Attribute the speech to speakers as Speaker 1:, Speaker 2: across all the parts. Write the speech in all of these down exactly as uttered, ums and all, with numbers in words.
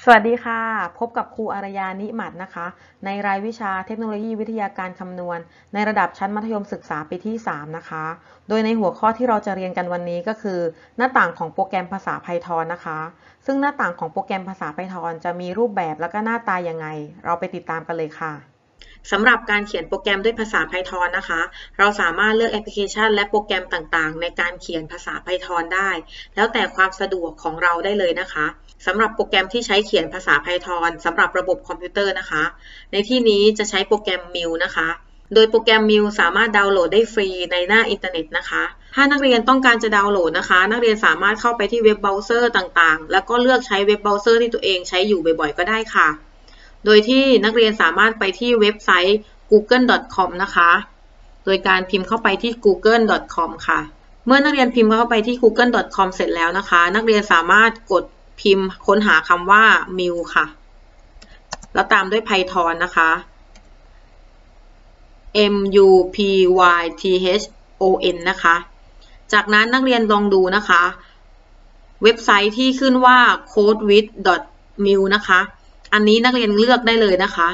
Speaker 1: สวัสดีค่ะพบกับครูอารยานิมัตนะคะในรายวิชาเทคโนโลยีวิทยาการคำนวณในระดับชั้นมัธยมศึกษาปีที่สามนะคะโดยในหัวข้อที่เราจะเรียนกันวันนี้ก็คือหน้าต่างของโปรแกรมภาษา Python นะคะซึ่งหน้าต่างของโปรแกรมภาษา Python จะมีรูปแบบและก็หน้าตายังไงเราไปติดตามกันเลยค่ะสำหรับการเขียนโปรแกรมด้วยภาษา Python นะคะเราสามารถเลือกแอปพลิเคชันและโปรแกรมต่างๆในการเขียนภาษา Python ได้แล้วแต่ความสะดวกของเราได้เลยนะคะสำหรับโปรแกรมที่ใช้เขียนภาษา Python สำหรับระบบคอมพิวเตอร์นะคะในที่นี้จะใช้โปรแกรม มิล นะคะโดยโปรแกรม มิล สามารถดาวน์โหลดได้ฟรีในหน้าอินเทอร์เน็ตนะคะถ้านักเรียนต้องการจะดาวน์โหลดนะคะนักเรียนสามารถเข้าไปที่เว็บเบราว์เซอร์ต่างๆแล้วก็เลือกใช้เว็บเบราว์เซอร์ที่ตัวเองใช้อยู่บ่อยๆก็ได้ค่ะโดยที่นักเรียนสามารถไปที่เว็บไซต์ กูเกิล ดอท คอม นะคะโดยการพิมพ์เข้าไปที่ กูเกิล ดอท คอม ค่ะเมื่อนักเรียนพิมพ์เข้าไปที่ กูเกิล ดอท คอม เสร็จแล้วนะคะนักเรียนสามารถกดพิมพ์ค้นหาคำว่า มิล ค่ะแล้วตามด้วย Python นะคะ เอ็ม ยู พี วาย ที เอช โอ เอ็น นะคะจากนั้นนักเรียนลองดูนะคะเว็บไซต์ที่ขึ้นว่า โค้ดวิด ดอท มิล นะคะอันนี้นักเรียนเลือกได้เลยนะคะ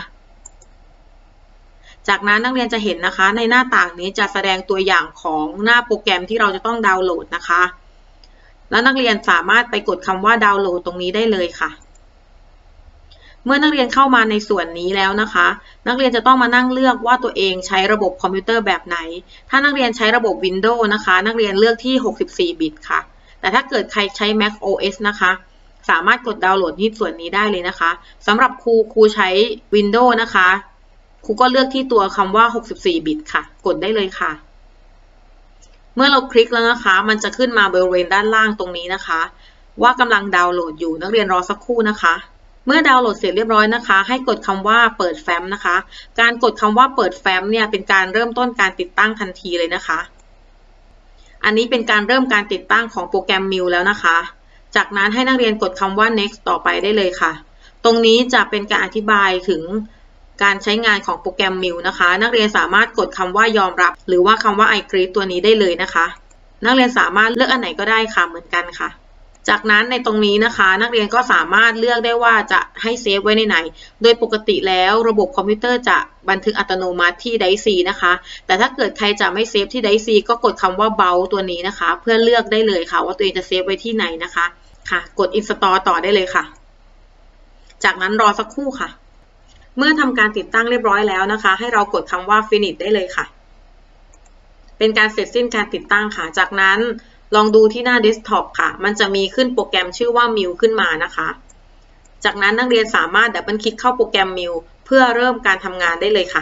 Speaker 1: จากนั้นนักเรียนจะเห็นนะคะในหน้าต่างนี้จะแสดงตัวอย่างของหน้าโปรแกรมที่เราจะต้องดาวน์โหลดนะคะแล้วนักเรียนสามารถไปกดคำว่าดาวน์โหลดตรงนี้ได้เลยค่ะเมื่อนักเรียนเข้ามาในส่วนนี้แล้วนะคะนักเรียนจะต้องมานั่งเลือกว่าตัวเองใช้ระบบคอมพิวเตอร์แบบไหนถ้านักเรียนใช้ระบบ Windows นะคะนักเรียนเลือกที่หกสิบสี่บิตค่ะแต่ถ้าเกิดใครใช้ แม็ก โอ เอส นะคะสามารถกดดาวน์โหลดที่ส่วนนี้ได้เลยนะคะสำหรับครูครูใช้ Windows นะคะครูก็เลือกที่ตัวคำว่าหกสิบสี่บิตค่ะกดได้เลยค่ะเมื่อเราคลิกแล้วนะคะมันจะขึ้นมาบริเวณด้านล่างตรงนี้นะคะว่ากำลังดาวน์โหลดอยู่นักเรียนรอสักครู่นะคะเมื่อดาวน์โหลดเสร็จเรียบร้อยนะคะให้กดคำว่าเปิดแฟ้มนะคะการกดคำว่าเปิดแฟ้มเนี่ยเป็นการเริ่มต้นการติดตั้งทันทีเลยนะคะอันนี้เป็นการเริ่มการติดตั้งของโปรแกรม มิล แล้วนะคะจากนั้นให้นักเรียนกดคำว่า next ต่อไปได้เลยค่ะตรงนี้จะเป็นการอธิบายถึงการใช้งานของโปรแกรม มิล นะคะนักเรียนสามารถกดคำว่ายอมรับหรือว่าคำว่า I agree ตัวนี้ได้เลยนะคะนักเรียนสามารถเลือกอันไหนก็ได้ค่ะเหมือนกันค่ะจากนั้นในตรงนี้นะคะนักเรียนก็สามารถเลือกได้ว่าจะให้เซฟไว้ในไหนโดยปกติแล้วระบบคอมพิวเตอร์จะบันทึกอัตโนมัติที่ไดรฟ์ ซี นะคะแต่ถ้าเกิดใครจะไม่เซฟที่ไดรฟ์ ซี ก็กดคำว่าเบราว์ตัวนี้นะคะเพื่อเลือกได้เลยค่ะว่าตัวเองจะเซฟไว้ที่ไหนนะคะค่ะกด Install ต่อได้เลยค่ะจากนั้นรอสักครู่ค่ะเมื่อทำการติดตั้งเรียบร้อยแล้วนะคะให้เรากดคำว่า finish ได้เลยค่ะเป็นการเสร็จสิ้นการติดตั้งค่ะจากนั้นลองดูที่หน้าเดสก์ท็อปค่ะมันจะมีขึ้นโปรแกรมชื่อว่า มิล ขึ้นมานะคะจากนั้นนักเรียนสามารถดับเบิลคลิกเข้าโปรแกรม มิล เพื่อเริ่มการทำงานได้เลยค่ะ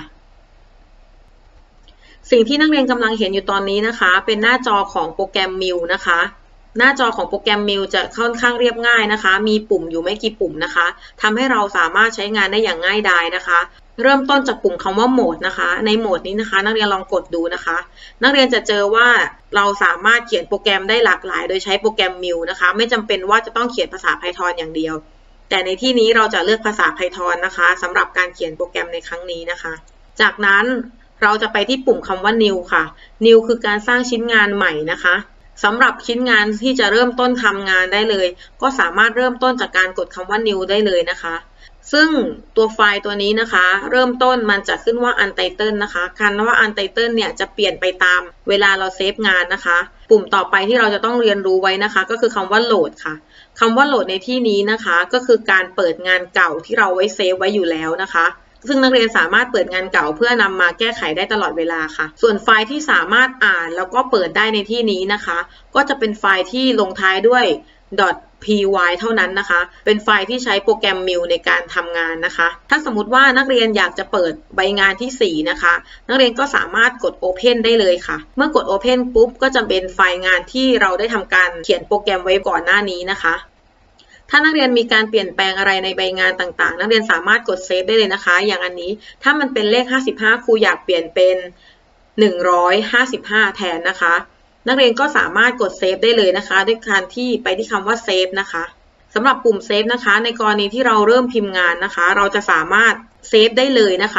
Speaker 1: สิ่งที่นักเรียนกำลังเห็นอยู่ตอนนี้นะคะเป็นหน้าจอของโปรแกรม มิล นะคะหน้าจอของโปรแกรม มิล จะค่อนข้างเรียบง่ายนะคะมีปุ่มอยู่ไม่กี่ปุ่มนะคะทำให้เราสามารถใช้งานได้อย่างง่ายดายนะคะเริ่มต้นจากปุ่มคำว่าโหมดนะคะในโหมดนี้นะคะนักเรียนลองกดดูนะคะนักเรียนจะเจอว่าเราสามารถเขียนโปรแกรมได้หลากหลายโดยใช้โปรแกรม มิล นะคะไม่จำเป็นว่าจะต้องเขียนภาษา Python อย่างเดียวแต่ในที่นี้เราจะเลือกภาษา Python นะคะสำหรับการเขียนโปรแกรมในครั้งนี้นะคะจากนั้นเราจะไปที่ปุ่มคำว่า New ค่ะ New คือการสร้างชิ้นงานใหม่นะคะสำหรับชิ้นงานที่จะเริ่มต้นทำงานได้เลยก็สามารถเริ่มต้นจากการกดคำว่า New ได้เลยนะคะซึ่งตัวไฟล์ตัวนี้นะคะเริ่มต้นมันจะขึ้นว่า Untitled นะคะคำว่า Untitled เนี่ยจะเปลี่ยนไปตามเวลาเราเซฟงานนะคะปุ่มต่อไปที่เราจะต้องเรียนรู้ไว้นะคะก็คือคำว่า Load ค่ะคำว่า Load ในที่นี้นะคะก็คือการเปิดงานเก่าที่เราไว้เซฟไว้อยู่แล้วนะคะซึ่งนักเรียนสามารถเปิดงานเก่าเพื่อนำมาแก้ไขได้ตลอดเวลาค่ะส่วนไฟล์ที่สามารถอ่านแล้วก็เปิดได้ในที่นี้นะคะก็จะเป็นไฟล์ที่ลงท้ายด้วย .py เท่านั้นนะคะเป็นไฟล์ที่ใช้โปรแกรม มิล ในการทำงานนะคะถ้าสมมุติว่านักเรียนอยากจะเปิดใบงานที่สี่นะคะนักเรียนก็สามารถกด Open ได้เลยค่ะเมื่อกด Open ปุ๊บก็จะเป็นไฟล์งานที่เราได้ทำการเขียนโปรแกรมไว้ก่อนหน้านี้นะคะถ้านักเรียนมีการเปลี่ยนแปลงอะไรในใบงานต่างๆนักเรียนสามารถกดเซฟได้เลยนะคะอย่างอันนี้ถ้ามันเป็นเลขห้าสิบห้าครูอยากเปลี่ยนเป็นหนึ่งร้อยห้าสิบห้าแทนนะคะนักเรียนก็สามารถกดเซฟได้เลยนะคะด้วยการที่ไปที่คำว่าเซฟนะคะสำหรับปุ่มเซฟนะคะในกรณีที่เราเริ่มพิมพ์งานนะคะเราจะสามารถเซฟได้เลยนะคะ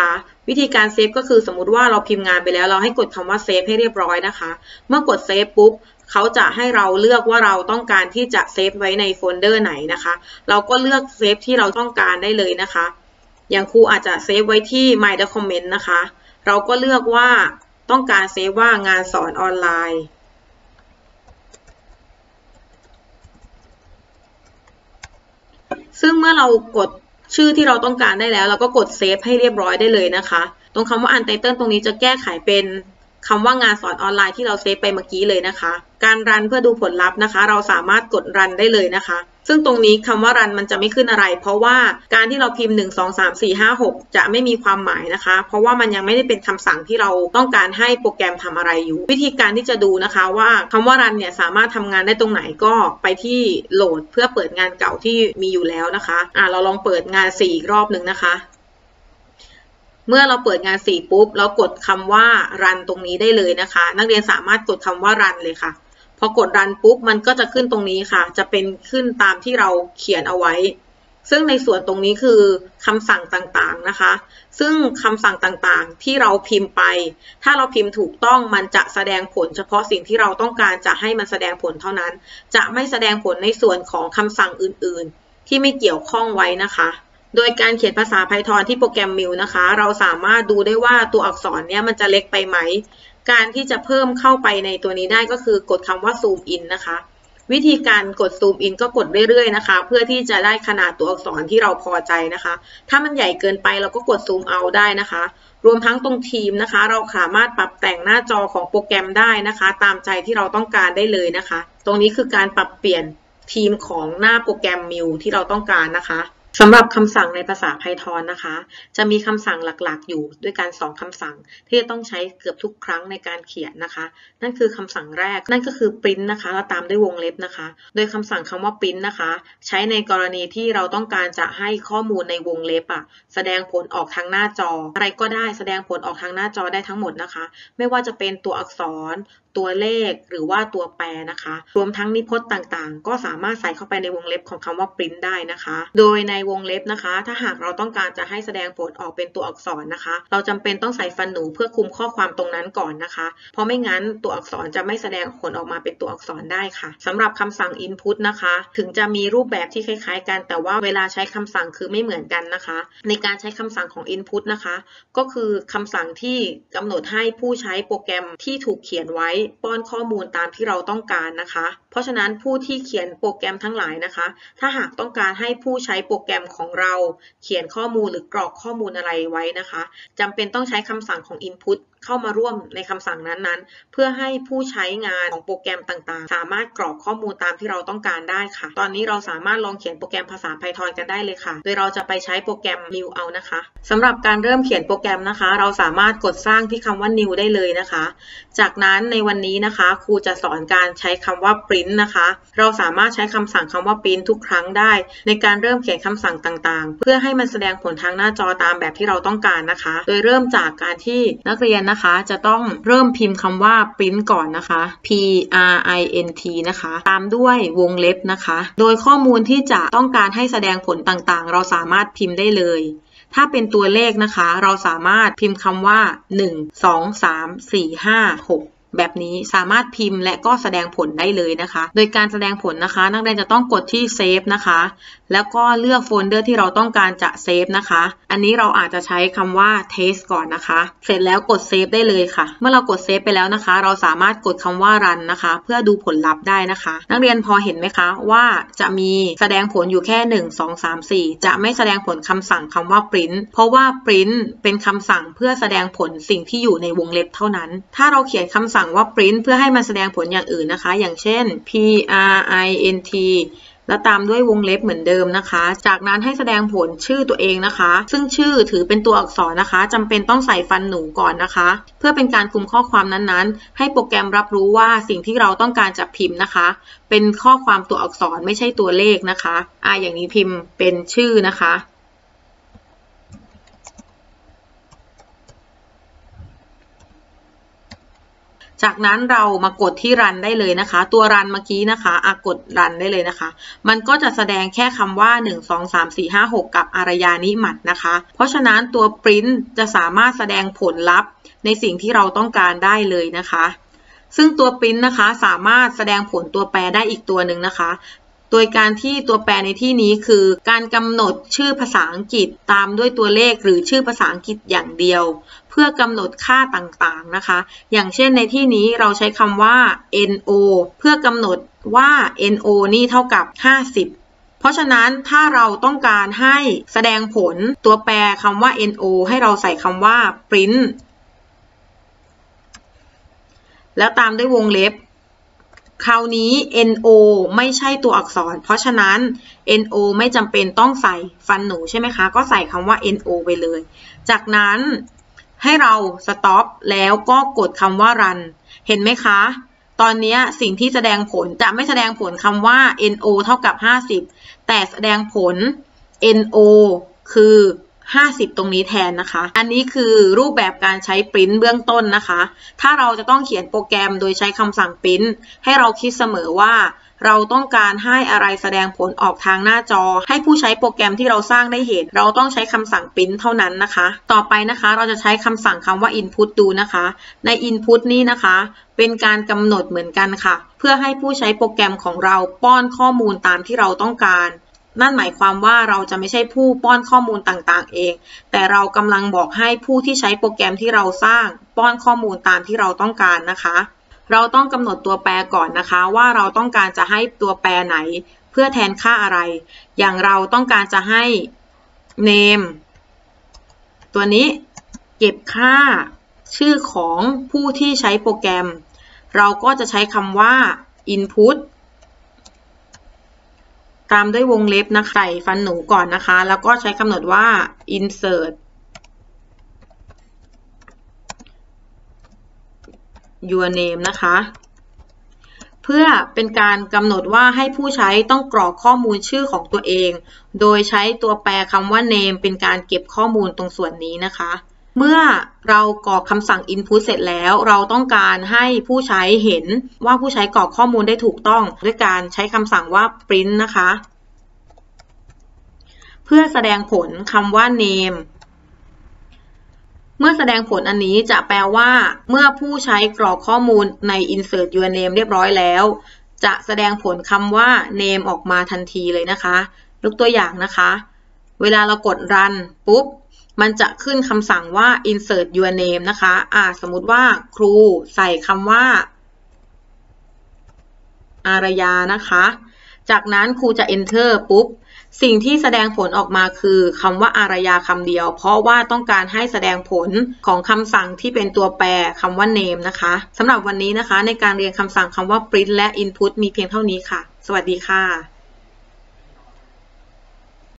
Speaker 1: วิธีการเซฟก็คือสมมุติว่าเราพิมพ์งานไปแล้วเราให้กดคำว่าเซฟให้เรียบร้อยนะคะเมื่อกดเซฟปุ๊บเขาจะให้เราเลือกว่าเราต้องการที่จะเซฟไว้ในโฟลเดอร์ไหนนะคะเราก็เลือกเซฟที่เราต้องการได้เลยนะคะอย่างครูอาจจะเซฟไว้ที่ My Document นะคะเราก็เลือกว่าต้องการเซฟว่างานสอนออนไลน์ซึ่งเมื่อเรากดชื่อที่เราต้องการได้แล้วเราก็กดเซฟให้เรียบร้อยได้เลยนะคะตรงคำว่า Untitled ตรงนี้จะแก้ไขเป็นคำว่างานสอนออนไลน์ที่เราเซฟไปเมื่อกี้เลยนะคะการรันเพื่อดูผลลัพธ์นะคะเราสามารถกดรันได้เลยนะคะซึ่งตรงนี้คำว่ารันมันจะไม่ขึ้นอะไรเพราะว่าการที่เราพิมพ์หนึ่ง สอง สาม สี่ ห้า หกจะไม่มีความหมายนะคะเพราะว่ามันยังไม่ได้เป็นคำสั่งที่เราต้องการให้โปรแกรมทำอะไรอยู่วิธีการที่จะดูนะคะว่าคำว่ารันเนี่ยสามารถทำงานได้ตรงไหนก็ไปที่โหลดเพื่อเปิดงานเก่าที่มีอยู่แล้วนะคะอ่ะเราลองเปิดงานสี่อีกรอบหนึ่งนะคะเมื่อเราเปิดงานสี่ปุ๊บเรากดคำว่ารันตรงนี้ได้เลยนะคะนักเรียนสามารถกดคำว่ารันเลยค่ะพอกดรันปุ๊บมันก็จะขึ้นตรงนี้ค่ะจะเป็นขึ้นตามที่เราเขียนเอาไว้ซึ่งในส่วนตรงนี้คือคำสั่งต่างๆนะคะซึ่งคำสั่งต่างๆที่เราพิมพ์ไปถ้าเราพิมพ์ถูกต้องมันจะแสดงผลเฉพาะสิ่งที่เราต้องการจะให้มันแสดงผลเท่านั้นจะไม่แสดงผลในส่วนของคำสั่งอื่นๆที่ไม่เกี่ยวข้องไว้นะคะโดยการเขียนภาษา Python ที่โปรแกรม มิว นะคะเราสามารถดูได้ว่าตัวอักษรเนี้ยมันจะเล็กไปไหมการที่จะเพิ่มเข้าไปในตัวนี้ได้ก็คือกดคำว่า Zoom In นะคะวิธีการกด Zoom In ก็กดเรื่อยๆนะคะเพื่อที่จะได้ขนาดตัวอักษรที่เราพอใจนะคะถ้ามันใหญ่เกินไปเราก็กด Zoom Out ได้นะคะรวมทั้งตรงทีมนะคะเราสามารถปรับแต่งหน้าจอของโปรแกรมได้นะคะตามใจที่เราต้องการได้เลยนะคะตรงนี้คือการปรับเปลี่ยนทีมของหน้าโปรแกรม มิว ที่เราต้องการนะคะสำหรับคำสั่งในภาษา Python นะคะจะมีคำสั่งหลักๆอยู่ด้วยกันสองคำสั่งที่จะต้องใช้เกือบทุกครั้งในการเขียนนะคะนั่นคือคำสั่งแรกนั่นก็คือ print นะคะแล้วตามด้วยวงเล็บนะคะโดยคำสั่งคำว่า print นะคะใช้ในกรณีที่เราต้องการจะให้ข้อมูลในวงเล็บอ่ะแสดงผลออกทางหน้าจออะไรก็ได้แสดงผลออกทางหน้าจอได้ทั้งหมดนะคะไม่ว่าจะเป็นตัวอักษรตัวเลขหรือว่าตัวแปรนะคะรวมทั้งนิพจน์ต่างๆก็สามารถใส่เข้าไปในวงเล็บของคำว่า print ได้นะคะโดยในวงเล็บนะคะถ้าหากเราต้องการจะให้แสดงผลออกเป็นตัวอักษรนะคะเราจำเป็นต้องใส่ฟันหนูเพื่อคุมข้อความตรงนั้นก่อนนะคะเพราะไม่งั้นตัวอักษรจะไม่แสดงผลออกมาเป็นตัวอักษรได้ค่ะสำหรับคำสั่ง input นะคะถึงจะมีรูปแบบที่คล้ายๆกันแต่ว่าเวลาใช้คำสั่งคือไม่เหมือนกันนะคะในการใช้คำสั่งของ input นะคะก็คือคำสั่งที่กำหนดให้ผู้ใช้โปรแกรมที่ถูกเขียนไว้ป้อนข้อมูลตามที่เราต้องการนะคะเพราะฉะนั้นผู้ที่เขียนโปรแกรมทั้งหลายนะคะถ้าหากต้องการให้ผู้ใช้โปรแกรมของเราเขียนข้อมูลหรือกรอกข้อมูลอะไรไว้นะคะจำเป็นต้องใช้คำสั่งของ input เข้ามาร่วมในคำสั่งนั้นๆเพื่อให้ผู้ใช้งานของโปรแกรมต่างๆสามารถกรอกข้อมูลตามที่เราต้องการได้ค่ะตอนนี้เราสามารถลองเขียนโปรแกรมภาษา Python กันได้เลยค่ะโดยเราจะไปใช้โปรแกรม New เอานะคะสำหรับการเริ่มเขียนโปรแกรมนะคะเราสามารถกดสร้างที่คำว่า New ได้เลยนะคะจากนั้นในวันนี้นะคะครูจะสอนการใช้คำว่า print นะคะเราสามารถใช้คำสั่งคำว่า print ทุกครั้งได้ในการเริ่มเขียนคำสั่งต่างๆเพื่อให้มันแสดงผลทางหน้าจอตามแบบที่เราต้องการนะคะโดยเริ่มจากการที่นักเรียนนะคะจะต้องเริ่มพิมพ์คำว่า print ก่อนนะคะ p r i n t นะคะตามด้วยวงเล็บนะคะโดยข้อมูลที่จะต้องการให้แสดงผลต่างๆเราสามารถพิมพ์ได้เลยถ้าเป็นตัวเลขนะคะเราสามารถพิมพ์คำว่าหนึ่ง สอง สาม สี่ ห้า หกแบบนี้สามารถพิมพ์และก็แสดงผลได้เลยนะคะโดยการแสดงผลนะคะนักเรียนจะต้องกดที่เซฟนะคะแล้วก็เลือกโฟลเดอร์ที่เราต้องการจะเซฟนะคะอันนี้เราอาจจะใช้คำว่า test ก่อนนะคะเสร็จแล้วกดเซฟได้เลยค่ะเมื่อเรากดเซฟไปแล้วนะคะเราสามารถกดคำว่า run นะคะเพื่อดูผลลัพธ์ได้นะคะนักเรียนพอเห็นไหมคะว่าจะมีแสดงผลอยู่แค่หนึ่ง สอง สาม สี่จะไม่แสดงผลคำสั่งคำว่า print เพราะว่า print เป็นคำสั่งเพื่อแสดงผลสิ่งที่อยู่ในวงเล็บเท่านั้นถ้าเราเขียนคำสั่งว่า print เพื่อให้มันแสดงผลอย่างอื่นนะคะอย่างเช่น p r i n t แล้วตามด้วยวงเล็บเหมือนเดิมนะคะจากนั้นให้แสดงผลชื่อตัวเองนะคะซึ่งชื่อถือเป็นตัวอักษรนะคะจำเป็นต้องใส่ฟันหนูก่อนนะคะเพื่อเป็นการคุมข้อความนั้นๆให้โปรแกรมรับรู้ว่าสิ่งที่เราต้องการจะพิมพ์นะคะเป็นข้อความตัวอักษรไม่ใช่ตัวเลขนะคะอ่าอย่างนี้พิมพ์เป็นชื่อนะคะจากนั้นเรามากดที่ run ได้เลยนะคะตัว run เมื่อกี้นะคะอ่ะกด run ได้เลยนะคะมันก็จะแสดงแค่คำว่าหนึ่ง สอง สาม สี่ ห้า หกกับอารยานิหมัดนะคะเพราะฉะนั้นตัว print จะสามารถแสดงผลลัพธ์ในสิ่งที่เราต้องการได้เลยนะคะซึ่งตัว print นะคะสามารถแสดงผลตัวแปรได้อีกตัวหนึ่งนะคะโดยการที่ตัวแปรในที่นี้คือการกำหนดชื่อภาษาอังกฤษตามด้วยตัวเลขหรือชื่อภาษาอังกฤษอย่างเดียวเพื่อกำหนดค่าต่างๆนะคะอย่างเช่นในที่นี้เราใช้คำว่า เอ็น โอ เพื่อกำหนดว่า เอ็น โอ นี่เท่ากับห้าสิบเพราะฉะนั้นถ้าเราต้องการให้แสดงผลตัวแปรคำว่า เอ็น โอ ให้เราใส่คำว่า print แล้วตามด้วยวงเล็บคราวนี้ เอ็น โอ ไม่ใช่ตัวอักษรเพราะฉะนั้น เอ็น โอ ไม่จำเป็นต้องใส่ฟันหนูใช่ไหมคะก็ใส่คำว่า เอ็น โอ ไปเลยจากนั้นให้เรา stop แล้วก็กดคำว่า run เห็นไหมคะตอนนี้สิ่งที่แสดงผลจะไม่แสดงผลคำว่า เอ็น โอ เท่ากับห้าสิบแต่แสดงผล เอ็น โอ คือห้าสิบตรงนี้แทนนะคะอันนี้คือรูปแบบการใช้ print เบื้องต้นนะคะถ้าเราจะต้องเขียนโปรแกรมโดยใช้คำสั่ง print ให้เราคิดเสมอว่าเราต้องการให้อะไรแสดงผลออกทางหน้าจอให้ผู้ใช้โปรแกรมที่เราสร้างได้เห็นเราต้องใช้คำสั่ง print เท่านั้นนะคะต่อไปนะคะเราจะใช้คำสั่งคำว่า input ดูนะคะใน input นี้นะคะเป็นการกำหนดเหมือนกันค่ะเพื่อให้ผู้ใช้โปรแกรมของเราป้อนข้อมูลตามที่เราต้องการนั่นหมายความว่าเราจะไม่ใช่ผู้ป้อนข้อมูลต่างๆเองแต่เรากำลังบอกให้ผู้ที่ใช้โปรแกรมที่เราสร้างป้อนข้อมูลตามที่เราต้องการนะคะเราต้องกำหนดตัวแปรก่อนนะคะว่าเราต้องการจะให้ตัวแปรไหนเพื่อแทนค่าอะไรอย่างเราต้องการจะให้ name ตัวนี้เก็บค่าชื่อของผู้ที่ใช้โปรแกรมเราก็จะใช้คำว่า inputตามด้วยวงเล็บนะคะใส่ฟันหนูก่อนนะคะแล้วก็ใช้กำหนดว่า insert your name นะคะเพื่อเป็นการกำหนดว่าให้ผู้ใช้ต้องกรอกข้อมูลชื่อของตัวเองโดยใช้ตัวแปรคำว่า name เป็นการเก็บข้อมูลตรงส่วนนี้นะคะเมื่อเรากรอกคำสั่ง input เสร็จแล้วเราต้องการให้ผู้ใช้เห็นว่าผู้ใช้กรอกข้อมูลได้ถูกต้องด้วยการใช้คำสั่งว่า print นะคะเพื่อแสดงผลคำว่า name เมื่อแสดงผลอันนี้จะแปลว่าเมื่อผู้ใช้กรอกข้อมูลใน insert your name เรียบร้อยแล้วจะแสดงผลคำว่า name ออกมาทันทีเลยนะคะยกตัวอย่างนะคะเวลาเรากด run ปุ๊บมันจะขึ้นคำสั่งว่า insert your name นะคะอ่าสมมุติว่าครูใส่คำว่าอารยานะคะจากนั้นครูจะ enter ปุ๊บสิ่งที่แสดงผลออกมาคือคำว่าอารยาคำเดียวเพราะว่าต้องการให้แสดงผลของคำสั่งที่เป็นตัวแปรคำว่า name นะคะสำหรับวันนี้นะคะในการเรียนคำสั่งคำว่า print และ input มีเพียงเท่านี้ค่ะสวัสดีค่ะ